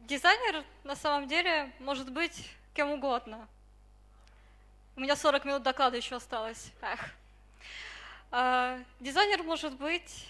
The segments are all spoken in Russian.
Дизайнер на самом деле может быть кем угодно. У меня 40 минут доклада еще осталось. Эх. Дизайнер может быть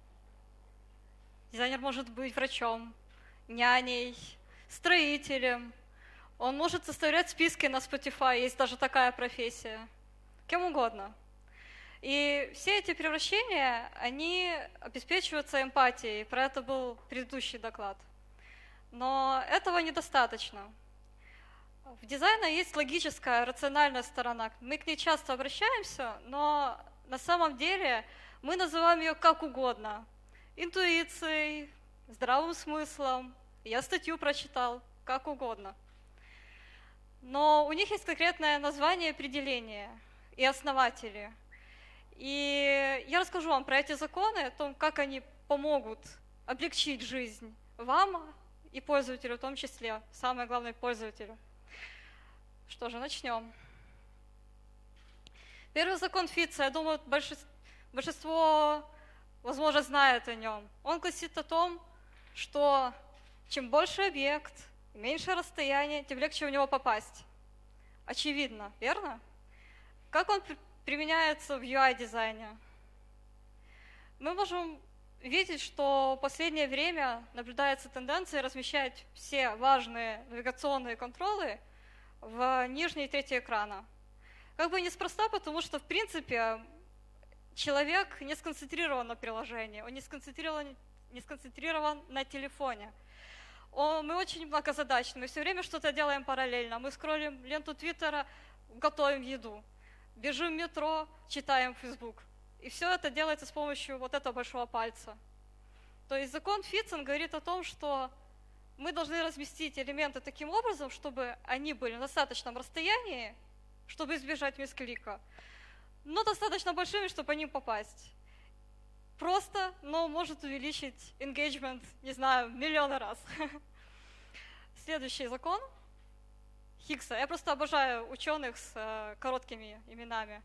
врачом, няней, строителем. Он может составлять списки на Spotify, есть даже такая профессия. Кем угодно. И все эти превращения, они обеспечиваются эмпатией. Про это был предыдущий доклад. Но этого недостаточно. В дизайне есть логическая, рациональная сторона. Мы к ней часто обращаемся, но на самом деле мы называем ее как угодно. Интуицией, здравым смыслом. Я статью прочитал, как угодно. Но у них есть конкретное название, определение и основатели. И я расскажу вам про эти законы, о том, как они помогут облегчить жизнь вам и пользователю в том числе, самое главное пользователю. Что же, начнем. Первый закон Фитца, я думаю, большинство, возможно, знает о нем. Он гласит о том, что чем больше объект, меньше расстояние, тем легче в него попасть. Очевидно, верно? Как он применяется в UI-дизайне? Мы можем видеть, что в последнее время наблюдается тенденция размещать все важные навигационные контролы в нижней трети экрана. Как бы неспроста, потому что, в принципе, человек не сконцентрирован на приложении, он не сконцентрирован на телефоне. Мы очень многозадачны, мы все время что-то делаем параллельно. Мы скроллим ленту Твиттера, готовим еду, бежим в метро, читаем Facebook. И все это делается с помощью вот этого большого пальца. То есть закон Фитца говорит о том, что мы должны разместить элементы таким образом, чтобы они были на достаточном расстоянии, чтобы избежать мисклика, но достаточно большими, чтобы по ним попасть. Просто, но может увеличить engagement, не знаю, миллионы раз. Следующий закон Хиггса. Я просто обожаю ученых с короткими именами.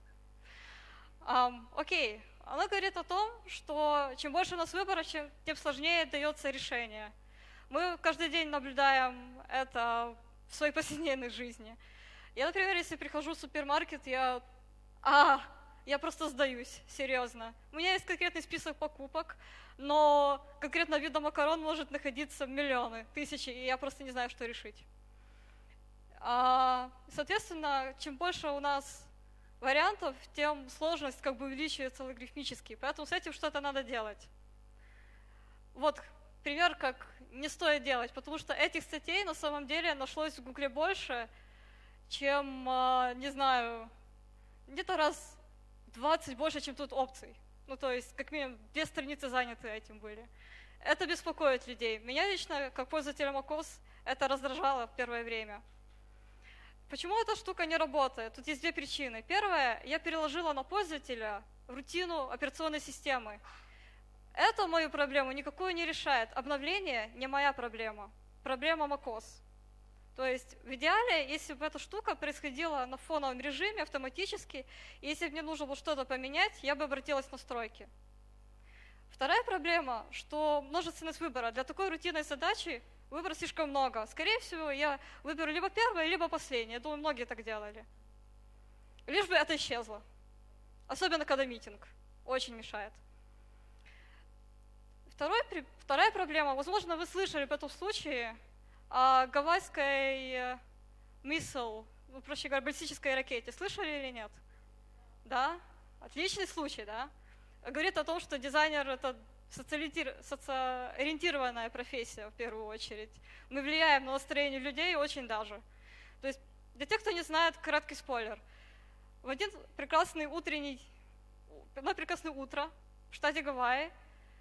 Окей, она говорит о том, что чем больше у нас выбора, тем сложнее дается решение. Мы каждый день наблюдаем это в своей повседневной жизни. Я, например, если прихожу в супермаркет, я просто сдаюсь, серьезно. У меня есть конкретный список покупок, но конкретно вида макарон может находиться миллионы, тысячи, и я просто не знаю, что решить. Соответственно, чем больше у нас вариантов, тем сложность как бы увеличивается логарифмически, поэтому с этим что-то надо делать. Вот пример, как не стоит делать, потому что этих статей на самом деле нашлось в Гугле больше, чем, не знаю, где-то раз 20 больше, чем тут опций. Ну, то есть, как минимум, 2 страницы заняты этим были. Это беспокоит людей. Меня лично, как пользователя macOS, это раздражало в первое время. Почему эта штука не работает? Тут есть 2 причины. Первая, я переложила на пользователя рутину операционной системы. Это мою проблему никакую не решает. Обновление не моя проблема. Проблема macOS. То есть в идеале, если бы эта штука происходила на фоновом режиме автоматически, если бы мне нужно было что-то поменять, я бы обратилась в настройки. Вторая проблема, что множественность выбора. Для такой рутинной задачи выбора слишком много. Скорее всего, я выберу либо первое, либо последнее. Я думаю, многие так делали. Лишь бы это исчезло. Особенно, когда митинг. Очень мешает. Вторая проблема. Возможно, вы слышали об этом случае о гавайской missile, проще говоря, баллистической ракете. Слышали или нет? Да? Отличный случай, да? Говорит о том, что дизайнер — это социоориентированная профессия в первую очередь. Мы влияем на настроение людей очень даже. То есть для тех, кто не знает, краткий спойлер. В одно прекрасное утро в штате Гавайи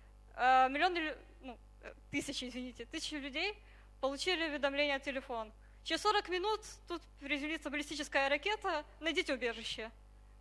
тысячи людей получили уведомление от телефона. Через 40 минут тут приземлится баллистическая ракета, найдите убежище.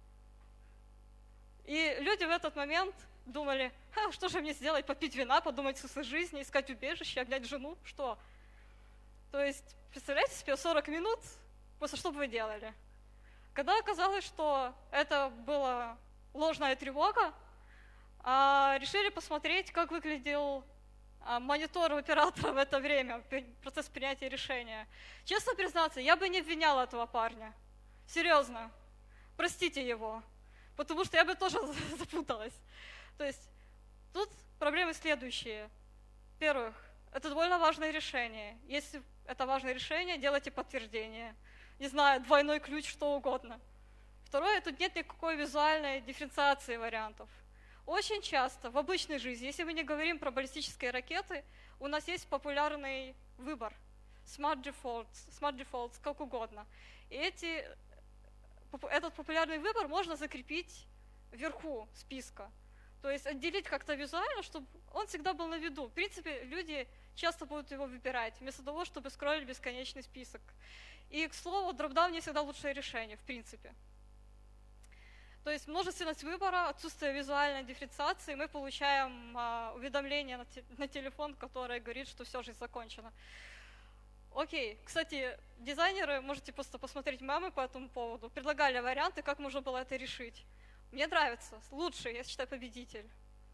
И люди в этот момент думали, что же мне сделать, попить вина, подумать о смысле жизни, искать убежище, обнять жену, что? То есть, представляете себе, 40 минут, просто что бы вы делали? Когда оказалось, что это была ложная тревога, решили посмотреть, как выглядел монитор оператора в это время, процесс принятия решения. Честно признаться, я бы не обвиняла этого парня. Серьезно. Простите его. Потому что я бы тоже запуталась. То есть тут проблемы следующие. Во-первых, это довольно важное решение. Если это важное решение, делайте подтверждение. Не знаю, двойной ключ, что угодно. Второе, тут нет никакой визуальной дифференциации вариантов. Очень часто в обычной жизни, если мы не говорим про баллистические ракеты, у нас есть популярный выбор. Smart defaults, как угодно. И этот популярный выбор можно закрепить вверху списка. То есть отделить как-то визуально, чтобы он всегда был на виду. В принципе, люди часто будут его выбирать, вместо того, чтобы скроллить бесконечный список. И, к слову, дропдаун не всегда лучшее решение, в принципе. То есть множественность выбора, отсутствие визуальной дифференциации, мы получаем уведомление на телефон, которое говорит, что все, жизнь закончена. Окей, кстати, дизайнеры, можете просто посмотреть мемы по этому поводу, предлагали варианты, как можно было это решить. Мне нравится, лучший, я считаю, победитель.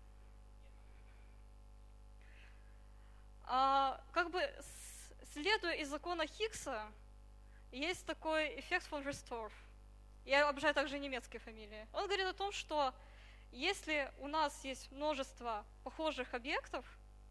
Как бы следуя из закона Хиггса, есть такой эффект фон Ресторф. Я обожаю также немецкие фамилии. Он говорит о том, что если у нас есть множество похожих объектов,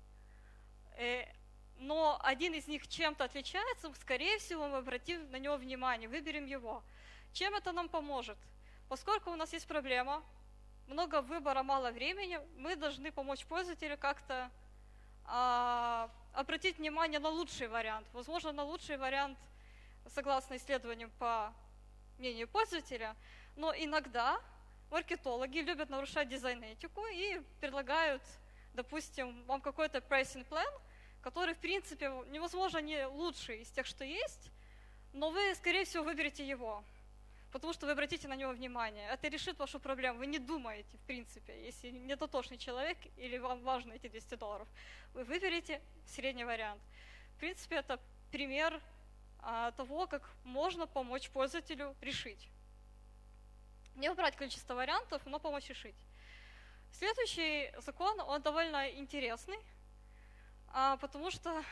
но один из них чем-то отличается, скорее всего, мы обратим на него внимание, выберем его. Чем это нам поможет? Поскольку у нас есть проблема, много выбора, мало времени, мы должны помочь пользователю как-то обратить внимание на лучший вариант. Возможно, на лучший вариант, согласно исследованиям по мнению пользователя, но иногда маркетологи любят нарушать дизайн-этику и предлагают, допустим, вам какой-то pricing plan, который, в принципе, невозможно не лучший из тех, что есть, но вы, скорее всего, выберете его, потому что вы обратите на него внимание. Это решит вашу проблему. Вы не думаете, в принципе, если не дотошный человек или вам важно эти $200, вы выберете средний вариант. В принципе, это пример того, как можно помочь пользователю решить. Не убрать количество вариантов, но помочь решить. Следующий закон, он довольно интересный, потому что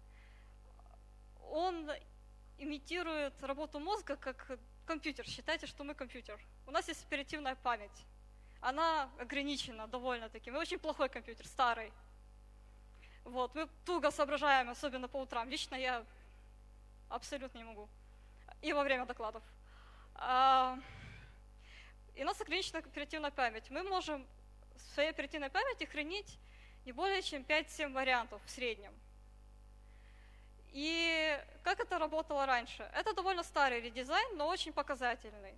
он имитирует работу мозга как компьютер. Считайте, что мы компьютер. У нас есть оперативная память. Она ограничена довольно-таки. Мы очень плохой компьютер, старый. Вот, мы туго соображаем, особенно по утрам. Лично я абсолютно не могу. И во время докладов. И у нас ограничена оперативная память. Мы можем в своей оперативной памяти хранить не более чем 5-7 вариантов в среднем. И как это работало раньше? Это довольно старый редизайн, но очень показательный.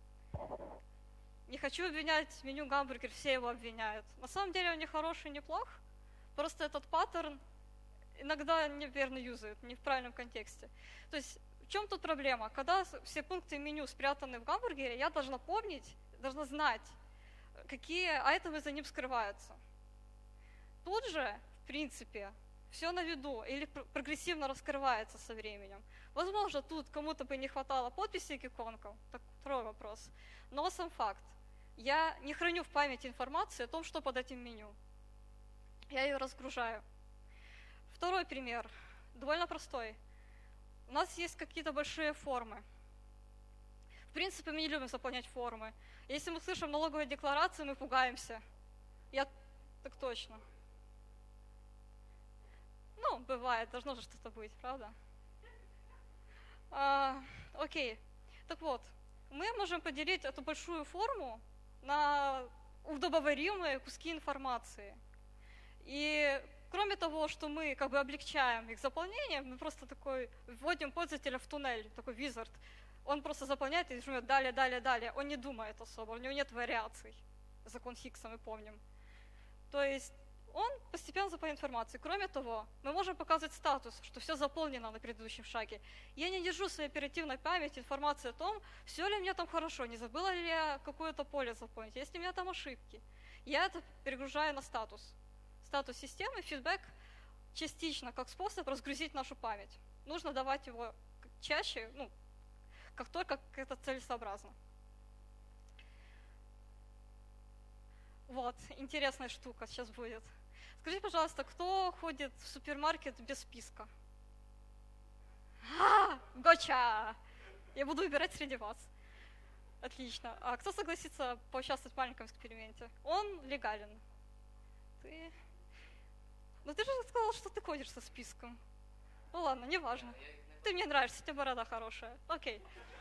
Не хочу обвинять меню гамбургер, все его обвиняют. На самом деле он не хороший, не плох. Просто этот паттерн иногда неверно юзают, не в правильном контексте. То есть в чем тут проблема? Когда все пункты меню спрятаны в гамбургере, я должна помнить, должна знать, какие айтемы за ним скрываются. Тут же, в принципе, все на виду или прогрессивно раскрывается со временем. Возможно, тут кому-то бы не хватало подписи к иконкам, так, второй вопрос. Но сам факт. Я не храню в памяти информацию о том, что под этим меню. Я ее разгружаю. Второй пример, довольно простой. У нас есть какие-то большие формы. В принципе, мы не любим заполнять формы. Если мы слышим налоговые декларации, мы пугаемся. Я так точно. Ну, бывает, должно же что-то быть, правда? Окей. Так вот, мы можем поделить эту большую форму на удобоваримые куски информации. И кроме того, что мы как бы облегчаем их заполнение, мы просто такой вводим пользователя в туннель, такой визард. Он просто заполняет и жмет далее, далее, далее. Он не думает особо, у него нет вариаций. Закон Хиггса мы помним. То есть он постепенно заполняет информацию. Кроме того, мы можем показывать статус, что все заполнено на предыдущем шаге. Я не держу в своей оперативной памяти информацию о том, все ли у меня там хорошо, не забыла ли я какое-то поле заполнить, есть ли у меня там ошибки. Я это перегружаю на статус. Статус системы, фидбэк частично как способ разгрузить нашу память. Нужно давать его чаще, как только это целесообразно. Вот, интересная штука сейчас будет. Скажите, пожалуйста, кто ходит в супермаркет без списка? Гоча! Я буду выбирать среди вас. Отлично. А кто согласится поучаствовать в маленьком эксперименте? Он легален. Ты... Ну ты же сказал, что ты ходишь со списком. Ну ладно, неважно. Ты мне нравишься, у тебя борода хорошая. Окей.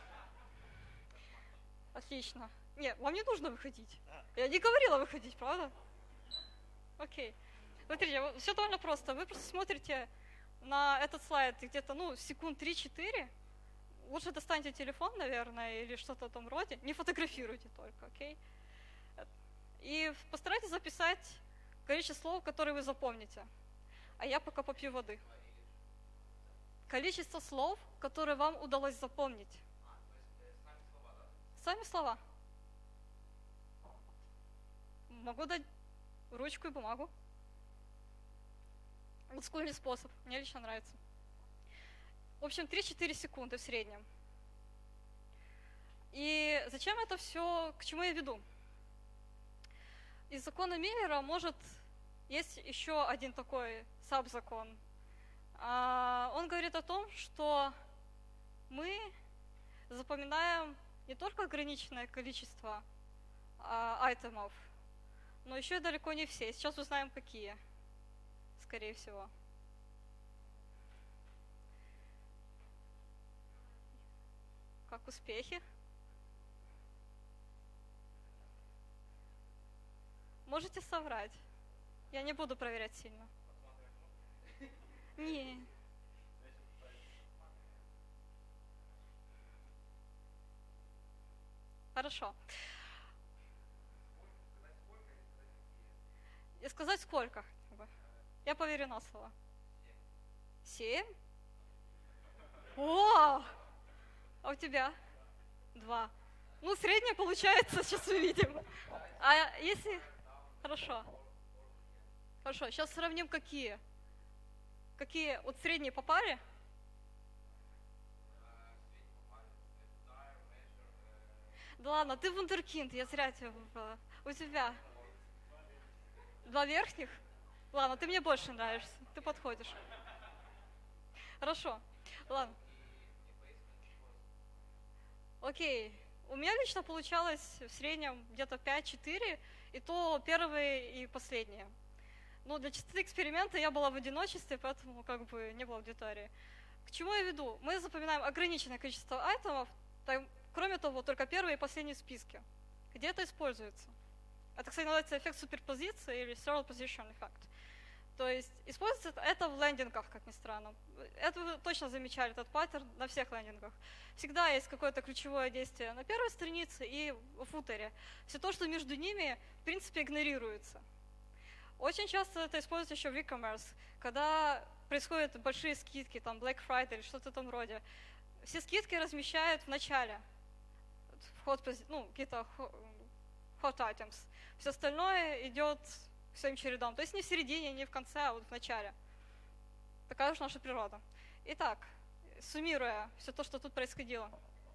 Отлично. Нет, вам не нужно выходить. Я не говорила выходить, правда? Окей. Смотрите, все довольно просто. Вы просто смотрите на этот слайд где-то, секунд 3-4. Лучше достаньте телефон, наверное, или что-то в том роде. Не фотографируйте только, окей? И постарайтесь записать количество слов, которые вы запомните. А я пока попью воды. Количество слов, которые вам удалось запомнить. Сами слова. Могу дать ручку и бумагу. Олдскульный способ. Мне лично нравится. В общем, 3-4 секунды в среднем. И зачем это все, к чему я веду? Из закона Миллера есть еще один такой саб-закон. Он говорит о том, что мы запоминаем не только ограниченное количество айтемов, но еще и далеко не все. Сейчас узнаем, какие, скорее всего. Как успехи? Можете соврать. Я не буду проверять сильно. Не. Хорошо. И сказать сколько? Я поверю на слово. 7? О! А у тебя? 2. Ну, среднее получается, сейчас увидим. А если... Хорошо. Хорошо, сейчас сравним какие. Какие? Вот средние по паре? Да ладно, ты вундеркинд, я зря тебя выбрала. У тебя? 2 верхних? Ладно, ты мне больше нравишься, ты подходишь. Хорошо, ладно. Окей, у меня лично получалось в среднем где-то 5-4, и то первые и последние. Но для чистоты эксперимента я была в одиночестве, поэтому не было аудитории. К чему я веду? Мы запоминаем ограниченное количество айтемов, кроме того, только первые и последние списки. Где это используется? Это, кстати, называется эффект суперпозиции или serial position эффект. То есть используется это в лендингах, как ни странно. Это вы точно замечали, этот паттерн на всех лендингах. Всегда есть какое-то ключевое действие на первой странице и в футере. Все то, что между ними, в принципе, игнорируется. Очень часто это используется еще в e-commerce, когда происходят большие скидки, там Black Friday или что-то в этом роде. Все скидки размещают в начале, какие-то hot items. Все остальное идет своим чередом. То есть не в середине, не в конце, а вот в начале. Такая уж наша природа. Итак, суммируя все то, что тут происходило.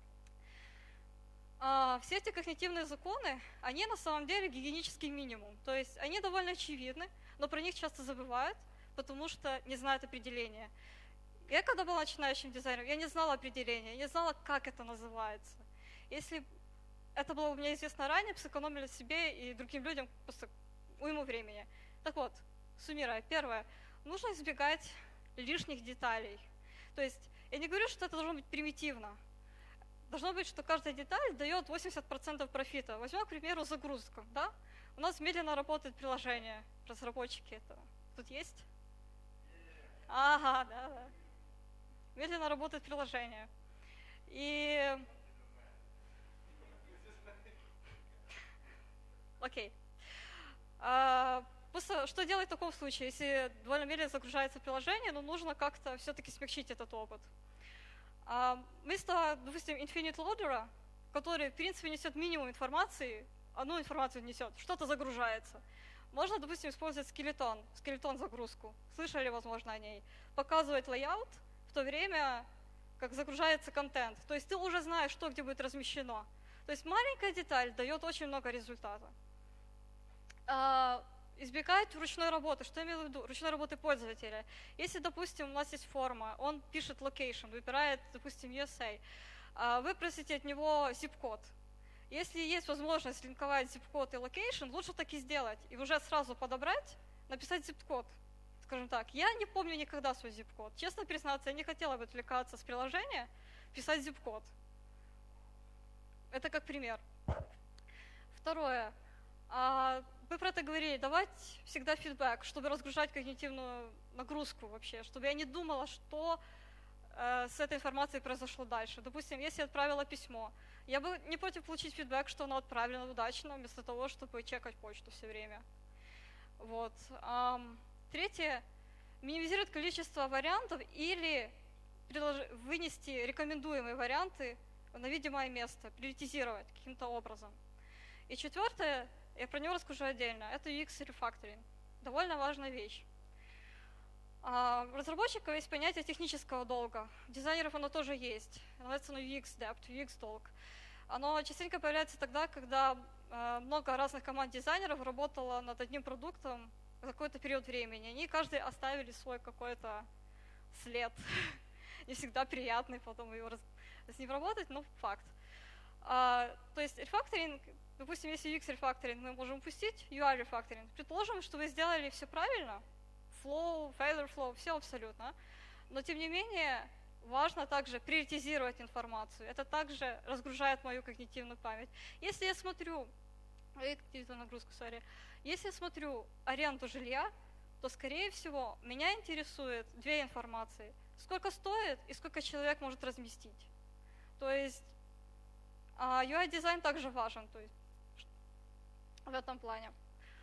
Все эти когнитивные законы, они на самом деле гигиенический минимум. То есть они довольно очевидны, но про них часто забывают, потому что не знают определения. Я когда была начинающим дизайнером, я не знала определения, я не знала, как это называется. Если это было у меня известно ранее, сэкономили себе и другим людям просто уйму времени. Так вот, суммируя. Первое. Нужно избегать лишних деталей. То есть я не говорю, что это должно быть примитивно. Должно быть, что каждая деталь дает 80% профита. Возьмем, к примеру, загрузку. Да? У нас медленно работает приложение. Разработчики этого. Тут есть? Ага, да. Медленно работает приложение. И... Окей. Просто что делать в таком случае? Если довольно медленно загружается приложение, но нужно как-то все-таки смягчить этот опыт. Вместо, допустим, infinite loader, который, в принципе, несет минимум информации, одну информацию несет, что-то загружается. Можно, допустим, использовать скелетон-загрузку. Слышали, возможно, о ней. Показывать layout в то время, как загружается контент. То есть ты уже знаешь, что где будет размещено. То есть маленькая деталь дает очень много результата. избегать ручной работы. Что я имею в виду? Ручной работы пользователя. Если, допустим, у нас есть форма, он пишет location, выбирает, допустим, USA, вы просите от него zip-код. Если есть возможность линковать zip-код и location, лучше так и сделать. И уже сразу подобрать, написать zip-код. Скажем так, я не помню никогда свой zip-код. Честно признаться, я не хотела бы отвлекаться с приложения, писать zip-код. Это как пример. Второе. Вы про это говорили, давать всегда фидбэк, чтобы разгружать когнитивную нагрузку вообще, чтобы я не думала, что с этой информацией произошло дальше. Допустим, если я отправила письмо, я бы не против получить фидбэк, что оно отправлено удачно, вместо того, чтобы чекать почту все время. Вот. Третье. Минимизировать количество вариантов или вынести рекомендуемые варианты на видимое место, приоритизировать каким-то образом. И четвертое, я про него расскажу отдельно, это UX рефакторинг. Довольно важная вещь. У разработчиков есть понятие технического долга. У дизайнеров оно тоже есть. Называется оно UX debt, UX долг. Оно частенько появляется тогда, когда много разных команд дизайнеров работало над одним продуктом за какой-то период времени. Они каждый оставили свой какой-то след. Не всегда приятный потом с ним работать, но факт. То есть рефакторинг, допустим, если UX рефакторинг мы можем упустить, UI рефакторинг. Предположим, что вы сделали все правильно, flow, failure flow, все абсолютно. Но тем не менее, важно также приоритизировать информацию. Это также разгружает мою когнитивную память. Если я смотрю, если я смотрю аренду жилья, то, скорее всего, меня интересует две информации. Сколько стоит и сколько человек может разместить. То есть UI-дизайн также важен то есть, в этом плане.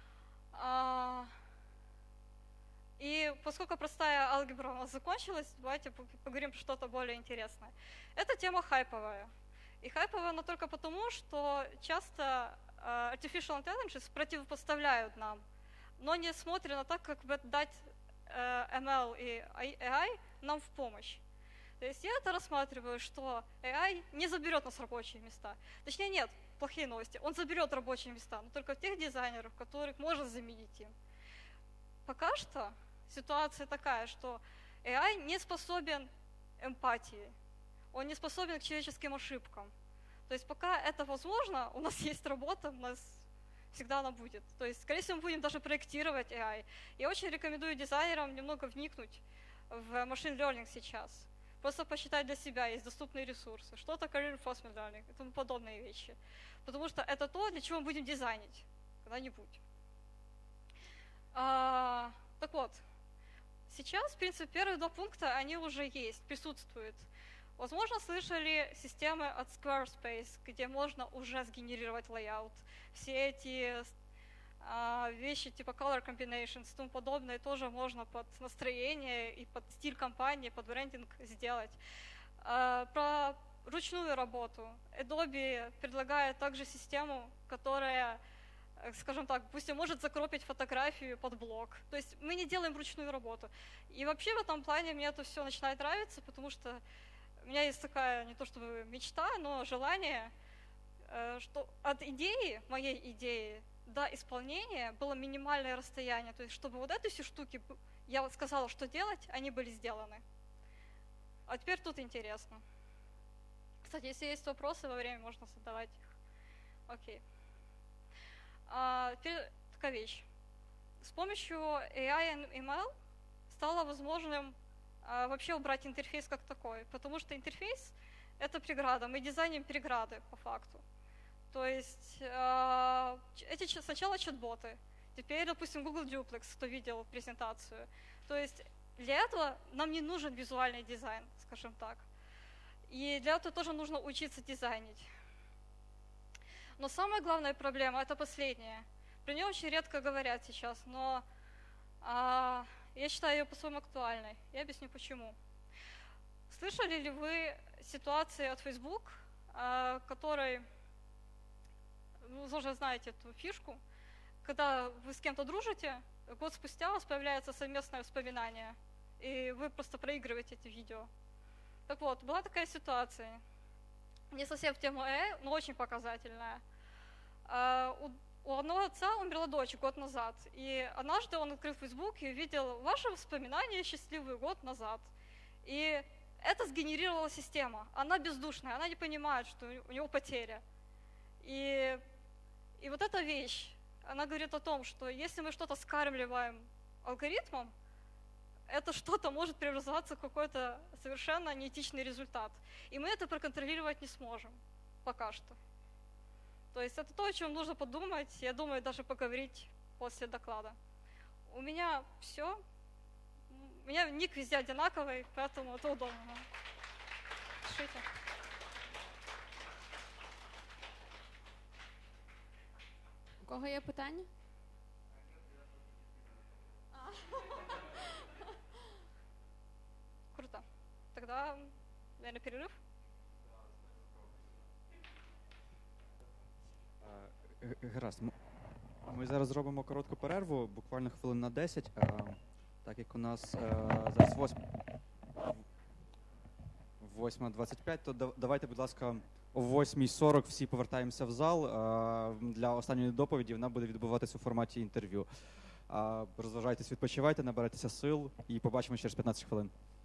И поскольку простая алгебра у нас закончилась, давайте поговорим про что-то более интересное. Эта тема хайповая. И хайповая она только потому, что часто artificial intelligence противопоставляют нам, но не смотрят на так, как бы дать ML и AI нам в помощь. То есть я это рассматриваю, что AI не заберет нас рабочие места. Точнее, нет, плохие новости. Он заберет рабочие места, но только тех дизайнеров, которых можно заменить им. Пока что ситуация такая, что AI не способен эмпатии, он не способен к человеческим ошибкам. То есть пока это возможно, у нас есть работа, у нас всегда она будет. То есть, скорее всего, мы будем даже проектировать AI. Я очень рекомендую дизайнерам немного вникнуть в machine learning сейчас. Просто посчитать для себя, есть доступные ресурсы, что-то career reinforcement learning и тому подобные вещи. Потому что это то, для чего мы будем дизайнить когда-нибудь. Так вот, сейчас, в принципе, первые два пункта, они уже есть, присутствуют. Возможно, слышали системы от Squarespace, где можно уже сгенерировать layout. Все эти вещи типа color combinations и тому подобное тоже можно под настроение и под стиль компании, под брендинг сделать. Про ручную работу. Adobe предлагает также систему, которая, скажем так, пусть может закропить фотографию под блог. То есть мы не делаем ручную работу. И вообще в этом плане мне это все начинает нравиться, потому что у меня есть такая, не то чтобы мечта, но желание, что от идеи, моей идеи, до исполнения было минимальное расстояние. То есть чтобы вот эти все штуки, я сказала, что делать, они были сделаны. А теперь тут интересно. Кстати, если есть вопросы во время, можно задавать их. Окей. Теперь такая вещь. С помощью AI и ML стало возможным вообще убрать интерфейс как такой, потому что интерфейс — это преграда, мы дизайним преграды по факту. То есть эти сначала чат-боты, теперь, допустим, Google Duplex, кто видел презентацию. То есть для этого нам не нужен визуальный дизайн, скажем так. И для этого тоже нужно учиться дизайнить. Но самая главная проблема — это последняя. Про нее очень редко говорят сейчас, но я считаю ее по-своему актуальной. Я объясню почему. Слышали ли вы ситуации от Facebook, которой, вы уже знаете эту фишку, когда вы с кем-то дружите, год спустя у вас появляется совместное воспоминание, и вы просто проигрываете эти видео. Так вот, была такая ситуация, не совсем в тему но очень показательная. у одного отца умерла дочь год назад, и однажды он открыл Facebook и увидел ваши воспоминания «Счастливый год назад». И это сгенерировала система. Она бездушная, она не понимает, что у него потеря. И вот эта вещь, она говорит о том, что если мы что-то скармливаем алгоритмом, это что-то может преобразоваться в какой-то совершенно неэтичный результат. И мы это проконтролировать не сможем пока что. То есть это то, о чем нужно подумать, я думаю, даже поговорить после доклада. У меня все. У меня ник везде одинаковый, поэтому это удобно. Пишите. У кого є питання? Круто. Тогда, наверное, перерыв. Гаразд. Ми зараз зробимо коротку перерву, буквально хвилин на 10. Так як у нас зараз 8:25, то давайте, будь ласка, о 8:40 всі повертаємося в зал. Для останньої доповіді вона буде відбуватися у форматі інтерв'ю. Розважайтесь, відпочивайте, наберетеся сил і побачимо через 15 хвилин.